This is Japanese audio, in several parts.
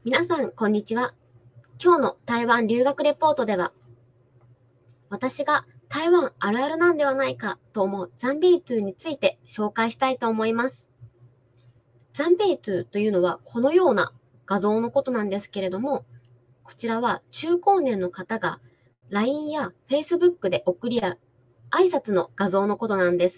皆さん、こんにちは。今日の台湾留学レポートでは、私が台湾あるあるなんではないかと思うザンベイトゥについて紹介したいと思います。ザンベイトゥというのはこのような画像のことなんですけれども、こちらは中高年の方が LINE や Facebook で送り合う挨拶の画像のことなんです。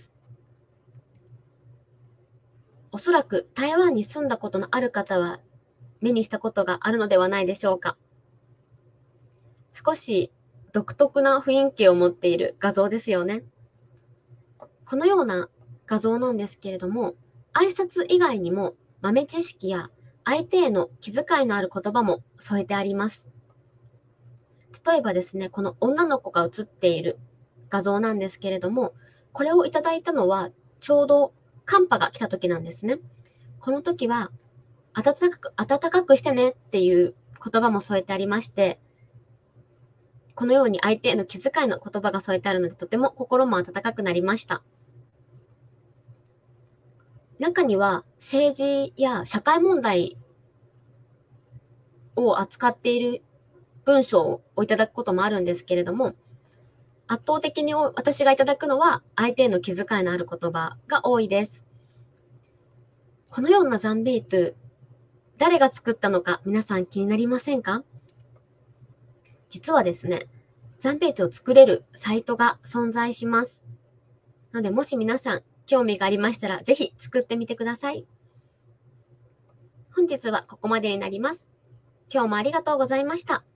おそらく台湾に住んだことのある方は目にしたことがあるのではないでしょうか。少し独特な雰囲気を持っている画像ですよね。このような画像なんですけれども、挨拶以外にも豆知識や相手への気遣いのある言葉も添えてあります。例えばですね、この女の子が写っている画像なんですけれども、これをいただいたのはちょうど寒波が来た時なんですね。この時は暖かくしてねっていう言葉も添えてありまして、このように相手への気遣いの言葉が添えてあるので、とても心も温かくなりました。中には政治や社会問題を扱っている文章をいただくこともあるんですけれども、圧倒的に私がいただくのは相手への気遣いのある言葉が多いです。このようなザンベイトゥ、誰が作ったのか皆さん気になりませんか？実はですね、ザンベイトゥを作れるサイトが存在します。なので、もし皆さん興味がありましたら、ぜひ作ってみてください。本日はここまでになります。今日もありがとうございました。